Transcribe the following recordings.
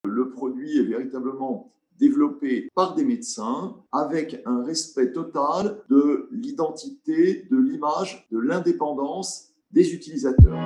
Le produit est véritablement développé par des médecins avec un respect total de l'identité, de l'image, de l'indépendance des utilisateurs.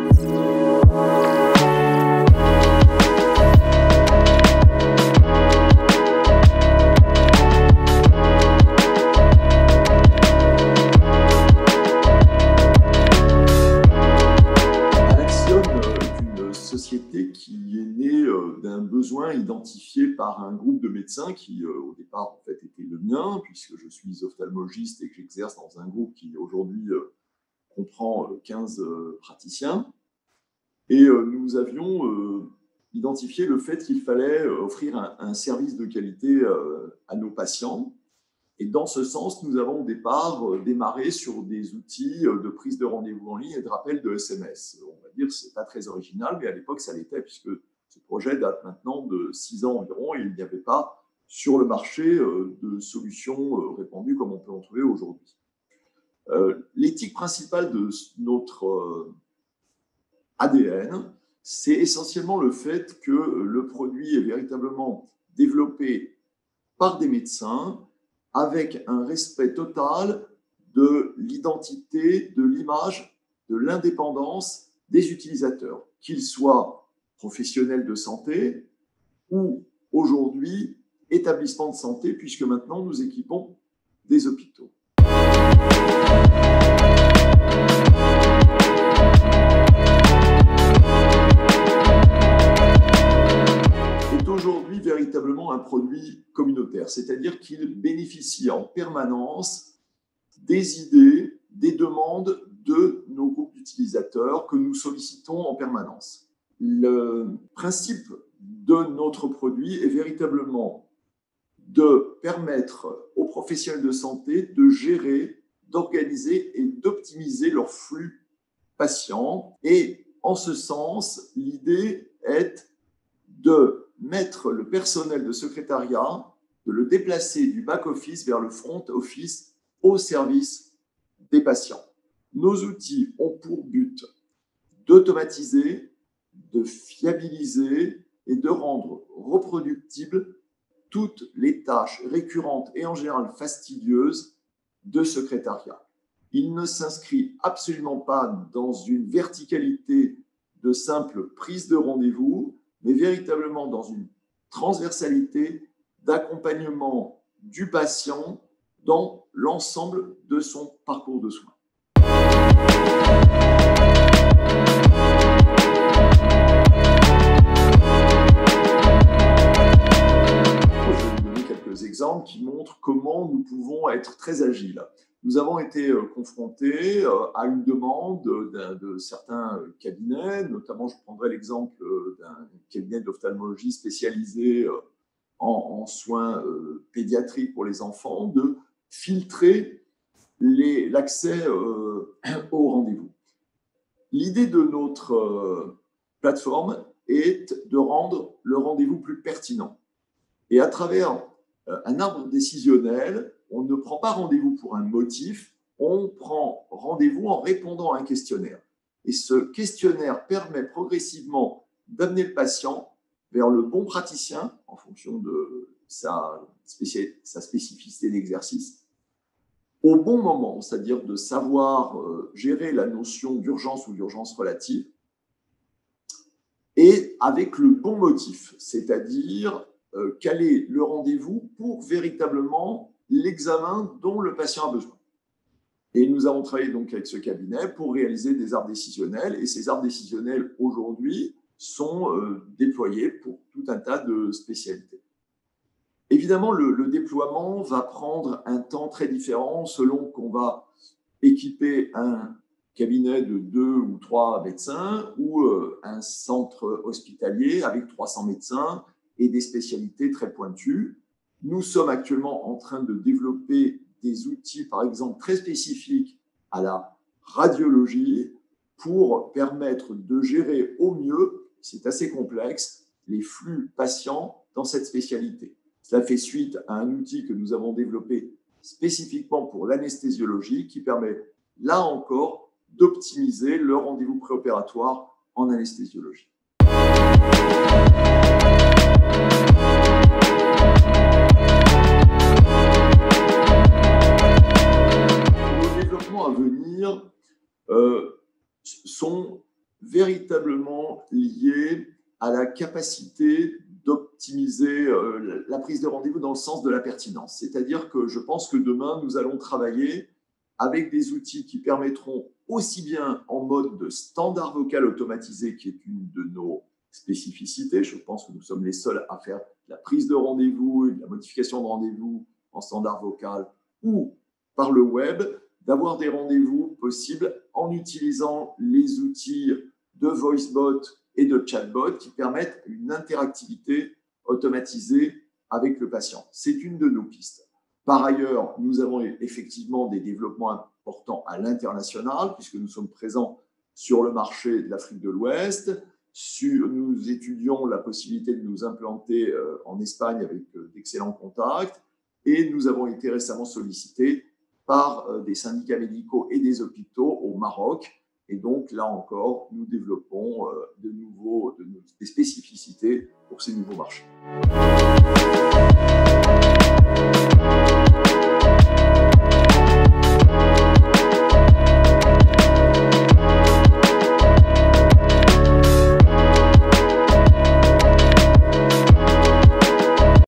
Société qui est née d'un besoin identifié par un groupe de médecins qui, au départ, en fait, était le mien, puisque je suis ophtalmologiste et que j'exerce dans un groupe qui, aujourd'hui, comprend 15 praticiens. Et nous avions identifié le fait qu'il fallait offrir un service de qualité à nos patients. Et dans ce sens, nous avons au départ démarré sur des outils de prise de rendez-vous en ligne et de rappel de SMS. On va dire que ce n'est pas très original, mais à l'époque, ça l'était, puisque ce projet date maintenant de 6 ans environ et il n'y avait pas sur le marché de solutions répandues comme on peut en trouver aujourd'hui. L'éthique principale de notre ADN, c'est essentiellement le fait que le produit est véritablement développé par des médecins avec un respect total de l'identité, de l'image, de l'indépendance des utilisateurs, qu'ils soient professionnels de santé ou aujourd'hui établissements de santé, puisque maintenant nous équipons des hôpitaux. Aujourd'hui véritablement un produit communautaire, c'est-à-dire qu'il bénéficie en permanence des idées, des demandes de nos groupes d'utilisateurs que nous sollicitons en permanence. Le principe de notre produit est véritablement de permettre aux professionnels de santé de gérer, d'organiser et d'optimiser leur flux patients. Et en ce sens, l'idée est de mettre le personnel de secrétariat, de le déplacer du back-office vers le front-office au service des patients. Nos outils ont pour but d'automatiser, de fiabiliser et de rendre reproductibles toutes les tâches récurrentes et en général fastidieuses de secrétariat. Il ne s'inscrit absolument pas dans une verticalité de simple prise de rendez-vous, mais véritablement dans une transversalité d'accompagnement du patient dans l'ensemble de son parcours de soins. Je vais vous donner quelques exemples qui montrent comment nous pouvons être très agiles. Nous avons été confrontés à une demande de certains cabinets, notamment je prendrai l'exemple d'un cabinet d'ophtalmologie spécialisé en soins pédiatriques pour les enfants, de filtrer l'accès au rendez-vous. L'idée de notre plateforme est de rendre le rendez-vous plus pertinent. Et à travers un arbre décisionnel, on ne prend pas rendez-vous pour un motif, on prend rendez-vous en répondant à un questionnaire. Et ce questionnaire permet progressivement d'amener le patient vers le bon praticien en fonction de sa spécificité d'exercice, au bon moment, c'est-à-dire de savoir gérer la notion d'urgence ou d'urgence relative, et avec le bon motif, c'est-à-dire quel est le rendez-vous pour véritablement l'examen dont le patient a besoin. Et nous avons travaillé donc avec ce cabinet pour réaliser des arbres décisionnels, et ces arbres décisionnels aujourd'hui sont déployés pour tout un tas de spécialités. Évidemment, le déploiement va prendre un temps très différent selon qu'on va équiper un cabinet de 2 ou 3 médecins ou un centre hospitalier avec 300 médecins et des spécialités très pointues. Nous sommes actuellement en train de développer des outils, par exemple, très spécifiques à la radiologie pour permettre de gérer au mieux, c'est assez complexe, les flux patients dans cette spécialité. Cela fait suite à un outil que nous avons développé spécifiquement pour l'anesthésiologie qui permet, là encore, d'optimiser le rendez-vous préopératoire en anesthésiologie. à la capacité d'optimiser la prise de rendez-vous dans le sens de la pertinence. C'est-à-dire que je pense que demain, nous allons travailler avec des outils qui permettront aussi bien en mode de standard vocal automatisé, qui est une de nos spécificités. Je pense que nous sommes les seuls à faire la prise de rendez-vous et la modification de rendez-vous en standard vocal ou par le web, d'avoir des rendez-vous possibles en utilisant les outils de VoiceBot et de chatbot qui permettent une interactivité automatisée avec le patient. C'est une de nos pistes. Par ailleurs, nous avons effectivement des développements importants à l'international, puisque nous sommes présents sur le marché de l'Afrique de l'Ouest. Nous étudions la possibilité de nous implanter en Espagne avec d'excellents contacts. Et nous avons été récemment sollicités par des syndicats médicaux et des hôpitaux au Maroc. Et donc, là encore, nous développons des spécificités pour ces nouveaux marchés.